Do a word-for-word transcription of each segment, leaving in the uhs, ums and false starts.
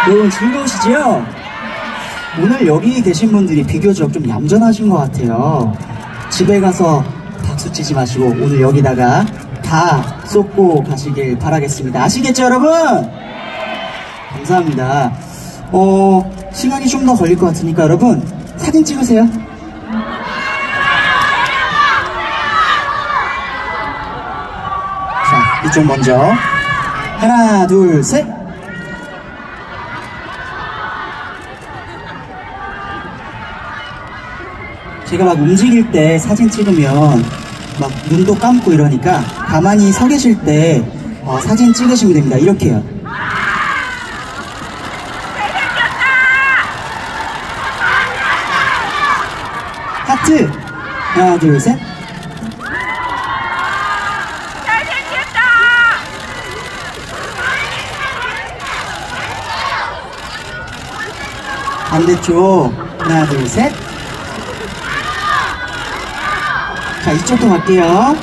여러분 즐거우시죠? 오늘 여기 계신 분들이 비교적 좀 얌전하신 것 같아요. 집에 가서 박수 치지 마시고 오늘 여기다가 다 쏟고 가시길 바라겠습니다. 아시겠죠 여러분? 감사합니다. 어, 시간이 좀 더 걸릴 것 같으니까 여러분 사진 찍으세요. 자, 이쪽 먼저 하나 둘 셋. 제가 막 움직일 때 사진 찍으면 막 눈도 감고 이러니까 가만히 서 계실 때 어, 사진 찍으시면 됩니다. 이렇게요. 하트 하나 둘 셋. 잘생겼다. 반대쪽 하나 둘 셋. 자, 이쪽도 갈게요.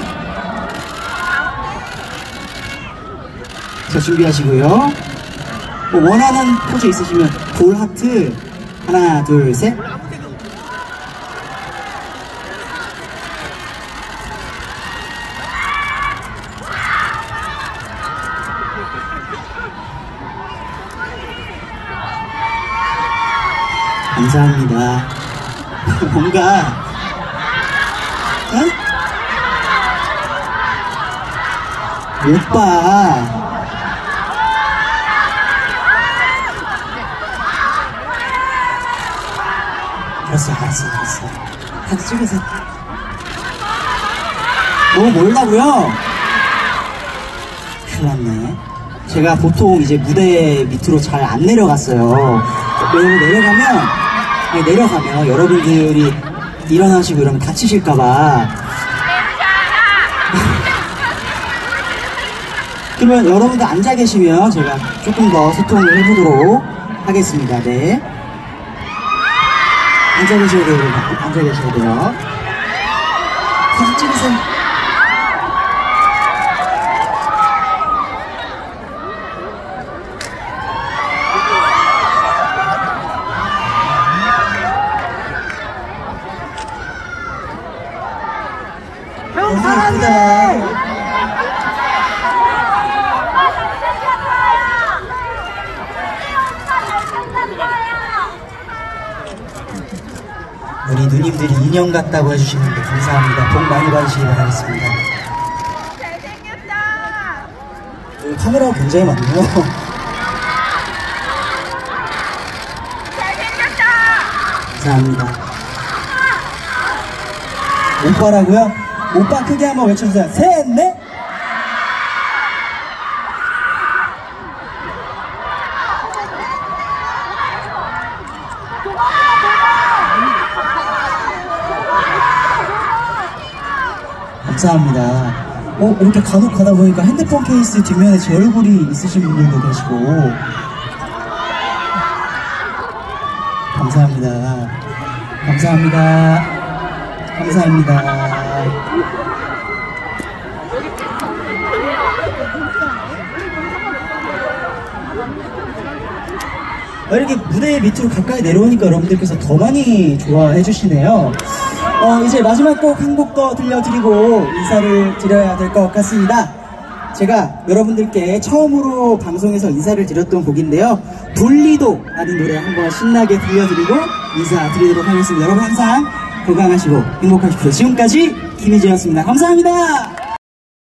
자, 준비하시고요. 뭐 원하는 포즈 있으시면 볼 하트 하나 둘 셋. 감사합니다. 뭔가 응? 오빠 알았어 알았어 알았어 다시 찍으세요. 뭐 몰라고요? 큰일 났네. 제가 보통 이제 무대 밑으로 잘 안 내려갔어요. 왜냐면 내려가면 아니 내려가면 여러분들이 일어나시고 이러면 다치실까봐. 그러면 여러분들 앉아 계시면 제가 조금 더 소통을 해보도록 하겠습니다. 네. 앉아 계셔야 돼요, 여러분. 앉아 계셔야 돼요. 사진 찍으세요. 너무 예쁘다. 우리 누님들이 인형 같다고 해주시는데 감사합니다. 복 많이 받으시기 바라겠습니다. 잘생겼다. 오, 카메라가 굉장히 많네요. 잘생겼다. 감사합니다. 오빠라고요? 오빠 크게 한번 외쳐주세요. 셋, 넷! 감사합니다. 어, 이렇게 간혹 가다 보니까 핸드폰 케이스 뒷면에 제 얼굴이 있으신 분들도 계시고 감사합니다. 감사합니다. 감사합니다. 이렇게 무대 밑으로 가까이 내려오니까 여러분들께서 더 많이 좋아해 주시네요. 어, 이제 마지막 곡 한 곡 더 들려드리고 인사를 드려야 될 것 같습니다. 제가 여러분들께 처음으로 방송에서 인사를 드렸던 곡인데요. 분리도 라는 노래 한번 신나게 들려드리고 인사드리도록 하겠습니다. 여러분 항상 건강하시고 행복하십시오. 지금까지 김희재였습니다. 감사합니다.